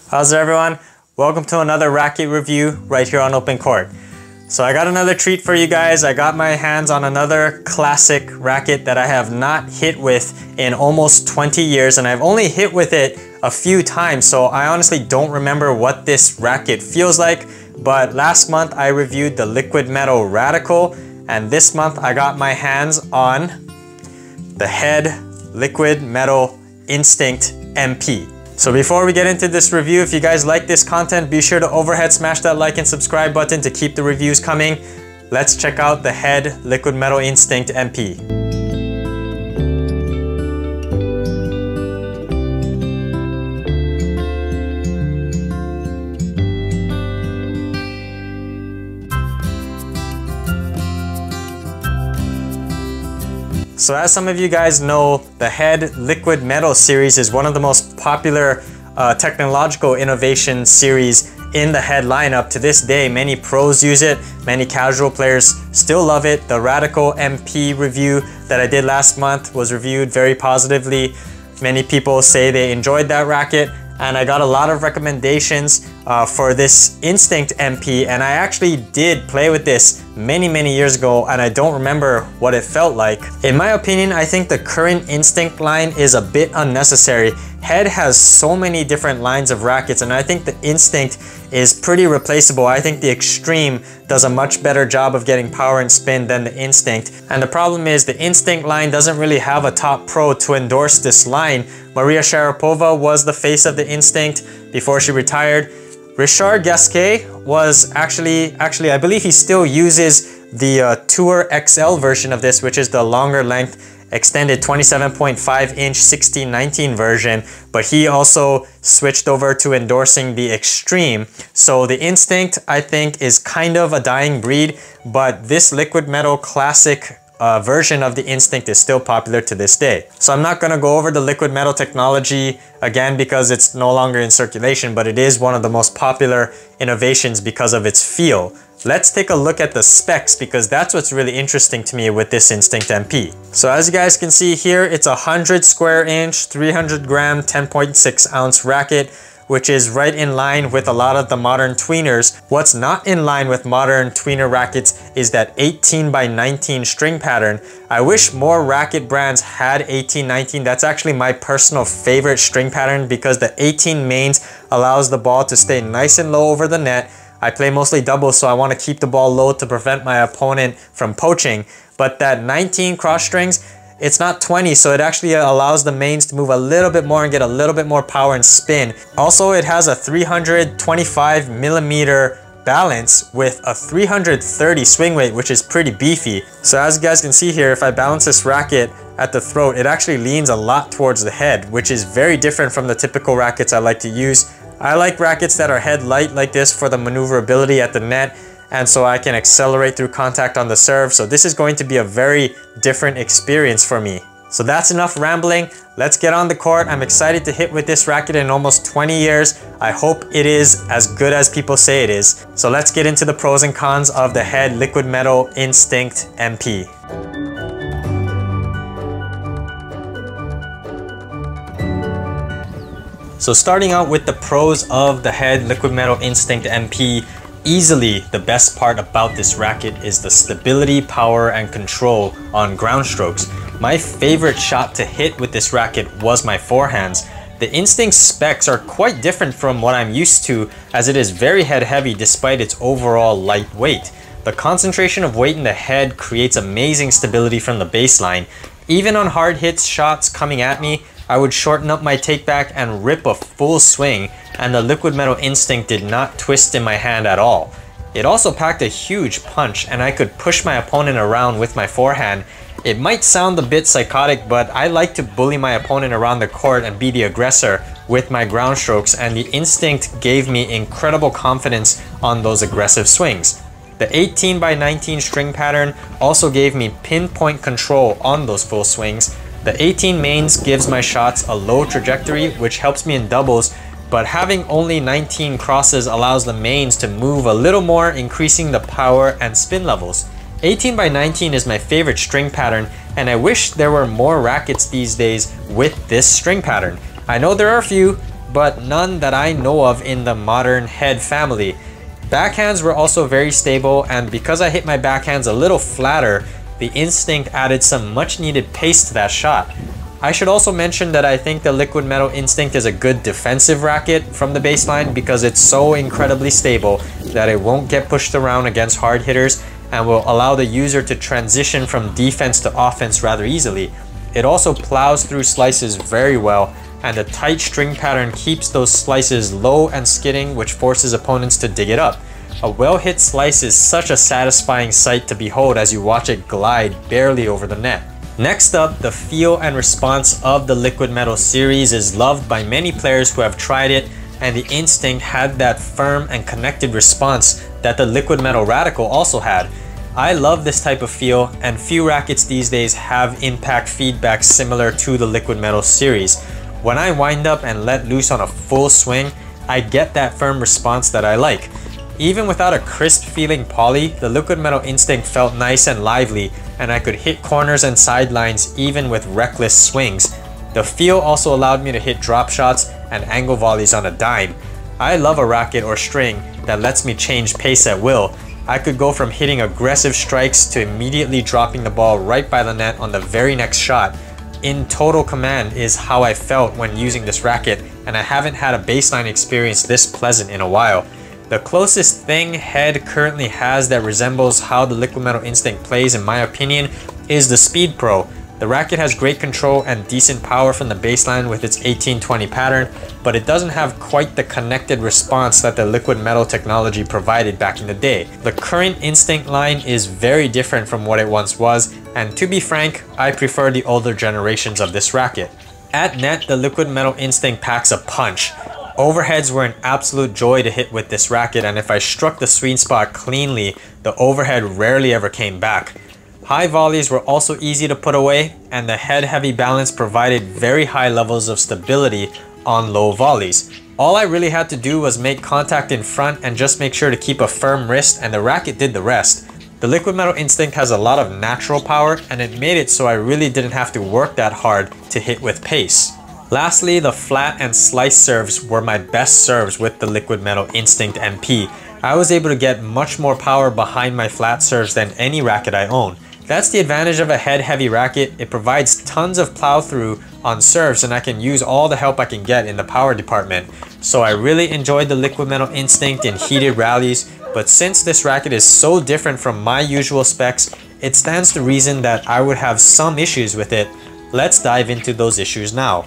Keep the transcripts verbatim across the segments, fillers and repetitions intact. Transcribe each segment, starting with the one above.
How's it, everyone? Welcome to another racket review right here on OpenCourt. So I got another treat for you guys. I got my hands on another classic racket that I have not hit with in almost twenty years, and I've only hit with it a few times, so I honestly don't remember what this racket feels like. But last month I reviewed the Liquidmetal Radical, and this month I got my hands on the Head Liquidmetal Instinct M P. So before we get into this review, if you guys like this content, be sure to overhead smash that like and subscribe button to keep the reviews coming. Let's check out the Head Liquidmetal Instinct M P. So as some of you guys know, the Head Liquidmetal series is one of the most popular uh, technological innovation series in the Head lineup. To this day, many pros use it, many casual players still love it. The Radical M P review that I did last month was reviewed very positively. Many people say they enjoyed that racket, and I got a lot of recommendations uh, for this Instinct M P, and I actually did play with this many many years ago, and I don't remember what it felt like. In my opinion, I think the current Instinct line is a bit unnecessary. Head has so many different lines of rackets, and I think the Instinct is pretty replaceable. I think the Extreme does a much better job of getting power and spin than the Instinct. And the problem is the Instinct line doesn't really have a top pro to endorse this line. Maria Sharapova was the face of the Instinct before she retired. Richard Gasquet was actually, actually I believe he still uses the uh, Tour X L version of this, which is the longer length extended twenty-seven point five inch sixteen nineteen version, but he also switched over to endorsing the Extreme. So the Instinct, I think, is kind of a dying breed, but this Liquidmetal classic uh, version of the Instinct is still popular to this day. So I'm not going to go over the Liquidmetal technology again because it's no longer in circulation, but it is one of the most popular innovations because of its feel. Let's take a look at the specs, because that's what's really interesting to me with this Instinct M P. So as you guys can see here, it's a one hundred square inch, three hundred gram, ten point six ounce racket, which is right in line with a lot of the modern tweeners. What's not in line with modern tweener rackets is that eighteen by nineteen string pattern. I wish more racket brands had eighteen nineteen. That's actually my personal favorite string pattern, because the eighteen mains allows the ball to stay nice and low over the net. I play mostly doubles, so I want to keep the ball low to prevent my opponent from poaching. But that nineteen cross strings, it's not twenty, so it actually allows the mains to move a little bit more and get a little bit more power and spin. Also, it has a three hundred twenty-five millimeter balance with a three hundred thirty swing weight, which is pretty beefy. So as you guys can see here, if I balance this racket at the throat, it actually leans a lot towards the head, which is very different from the typical rackets I like to use. I like rackets that are head light like this for the maneuverability at the net, and so I can accelerate through contact on the serve. So this is going to be a very different experience for me. So that's enough rambling. Let's get on the court. I'm excited to hit with this racket in almost twenty years. I hope it is as good as people say it is. So let's get into the pros and cons of the Head Liquidmetal Instinct M P. So starting out with the pros of the Head Liquidmetal Instinct M P, easily the best part about this racket is the stability, power, and control on ground strokes. My favorite shot to hit with this racket was my forehands. The Instinct specs are quite different from what I'm used to, as it is very head heavy despite its overall light weight. The concentration of weight in the head creates amazing stability from the baseline. Even on hard hits shots coming at me, I would shorten up my takeback and rip a full swing, and the Liquidmetal Instinct did not twist in my hand at all. It also packed a huge punch, and I could push my opponent around with my forehand. It might sound a bit psychotic, but I like to bully my opponent around the court and be the aggressor with my ground strokes, and the Instinct gave me incredible confidence on those aggressive swings. The eighteen by nineteen string pattern also gave me pinpoint control on those full swings. The eighteen mains gives my shots a low trajectory, which helps me in doubles, but having only nineteen crosses allows the mains to move a little more, increasing the power and spin levels. eighteen by nineteen is my favorite string pattern, and I wish there were more rackets these days with this string pattern. I know there are a few, but none that I know of in the modern head family. Backhands were also very stable, and because I hit my backhands a little flatter, the Instinct added some much needed pace to that shot. I should also mention that I think the Liquidmetal Instinct is a good defensive racket from the baseline because it's so incredibly stable that it won't get pushed around against hard hitters and will allow the user to transition from defense to offense rather easily. It also plows through slices very well, and the tight string pattern keeps those slices low and skidding, which forces opponents to dig it up. A well-hit slice is such a satisfying sight to behold as you watch it glide barely over the net. Next up, the feel and response of the Liquidmetal series is loved by many players who have tried it, and the Instinct had that firm and connected response that the Liquidmetal Radical also had. I love this type of feel, and few rackets these days have impact feedback similar to the Liquidmetal series. When I wind up and let loose on a full swing, I get that firm response that I like. Even without a crisp feeling poly, the Liquidmetal Instinct felt nice and lively, and I could hit corners and sidelines even with reckless swings. The feel also allowed me to hit drop shots and angle volleys on a dime. I love a racket or string that lets me change pace at will. I could go from hitting aggressive strikes to immediately dropping the ball right by the net on the very next shot. In total command is how I felt when using this racket, and I haven't had a baseline experience this pleasant in a while. The closest thing head currently has that resembles how the Liquidmetal Instinct plays, in my opinion, is the Speed Pro. The racket has great control and decent power from the baseline with its eighteen twenty pattern, but it doesn't have quite the connected response that the Liquidmetal technology provided back in the day. The current Instinct line is very different from what it once was, and to be frank, I prefer the older generations of this racket. At net, the Liquidmetal Instinct packs a punch. Overheads were an absolute joy to hit with this racket, and if I struck the sweet spot cleanly, the overhead rarely ever came back. High volleys were also easy to put away, and the head-heavy balance provided very high levels of stability on low volleys. All I really had to do was make contact in front and just make sure to keep a firm wrist, and the racket did the rest. The Liquidmetal Instinct has a lot of natural power, and it made it so I really didn't have to work that hard to hit with pace. Lastly, the flat and slice serves were my best serves with the Liquidmetal Instinct M P. I was able to get much more power behind my flat serves than any racket I own. That's the advantage of a head-heavy racket. It provides tons of plow through on serves, and I can use all the help I can get in the power department. So I really enjoyed the Liquidmetal Instinct in heated rallies, but since this racket is so different from my usual specs, it stands to reason that I would have some issues with it. Let's dive into those issues now.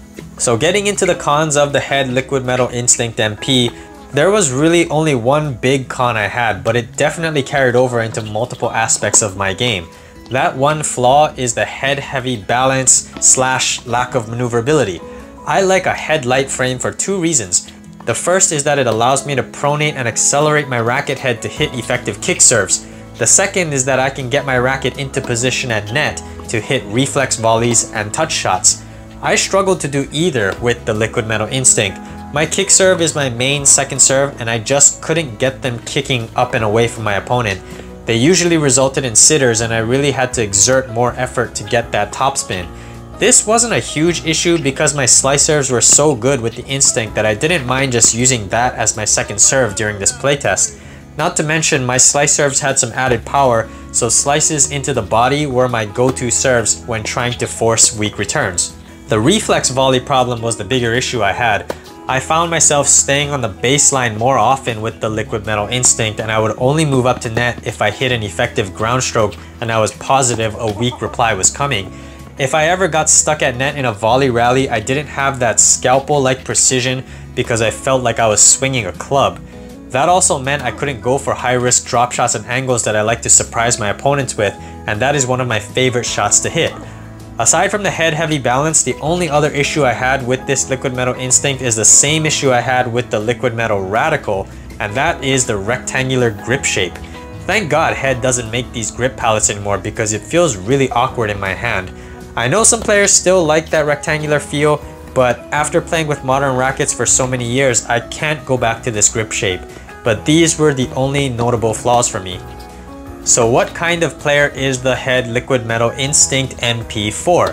So getting into the cons of the head Liquidmetal Instinct M P, there was really only one big con I had, but it definitely carried over into multiple aspects of my game. That one flaw is the head-heavy balance slash lack of maneuverability. I like a head-light frame for two reasons. The first is that it allows me to pronate and accelerate my racket head to hit effective kick serves. The second is that I can get my racket into position at net to hit reflex volleys and touch shots. I struggled to do either with the Liquidmetal Instinct. My kick serve is my main second serve, and I just couldn't get them kicking up and away from my opponent. They usually resulted in sitters, and I really had to exert more effort to get that topspin. This wasn't a huge issue because my slice serves were so good with the Instinct that I didn't mind just using that as my second serve during this playtest. Not to mention, my slice serves had some added power, so slices into the body were my go-to serves when trying to force weak returns. The reflex volley problem was the bigger issue I had. I found myself staying on the baseline more often with the Liquidmetal Instinct, and I would only move up to net if I hit an effective ground stroke and I was positive a weak reply was coming. If I ever got stuck at net in a volley rally, I didn't have that scalpel-like precision because I felt like I was swinging a club. That also meant I couldn't go for high-risk drop shots and angles that I like to surprise my opponents with, and that is one of my favorite shots to hit. Aside from the head-heavy balance, the only other issue I had with this Liquidmetal Instinct is the same issue I had with the Liquidmetal Radical, and that is the rectangular grip shape. Thank God head doesn't make these grip palettes anymore because it feels really awkward in my hand. I know some players still like that rectangular feel, but after playing with modern rackets for so many years, I can't go back to this grip shape. But these were the only notable flaws for me. So what kind of player is the head Liquidmetal Instinct M P for?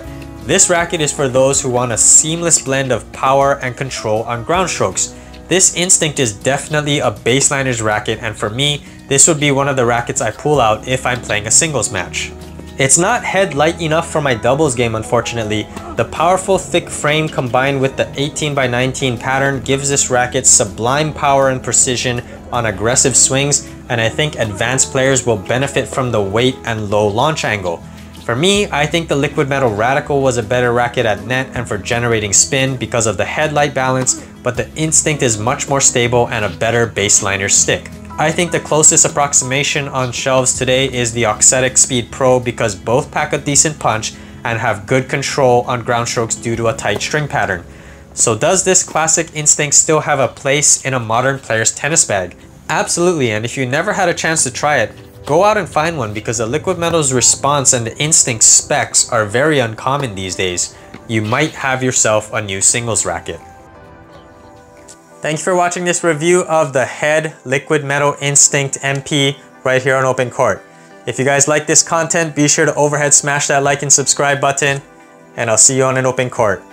This racket is for those who want a seamless blend of power and control on ground strokes. This Instinct is definitely a baseliner's racket, and for me, this would be one of the rackets I pull out if I'm playing a singles match. It's not head light enough for my doubles game, unfortunately. The powerful thick frame combined with the eighteen by nineteen pattern gives this racket sublime power and precision on aggressive swings, and I think advanced players will benefit from the weight and low launch angle. For me, I think the Liquidmetal Radical was a better racket at net and for generating spin because of the head-light balance, but the Instinct is much more stable and a better baseliner stick. I think the closest approximation on shelves today is the Auxetic Speed Pro because both pack a decent punch and have good control on ground strokes due to a tight string pattern. So does this classic Instinct still have a place in a modern player's tennis bag? Absolutely, and if you never had a chance to try it, go out and find one because the Liquidmetal's response and the Instinct specs are very uncommon these days. You might have yourself a new singles racket. Thank you for watching this review of the Head Liquidmetal Instinct M P right here on OpenCourt. If you guys like this content, be sure to overhead smash that like and subscribe button, and I'll see you on an OpenCourt.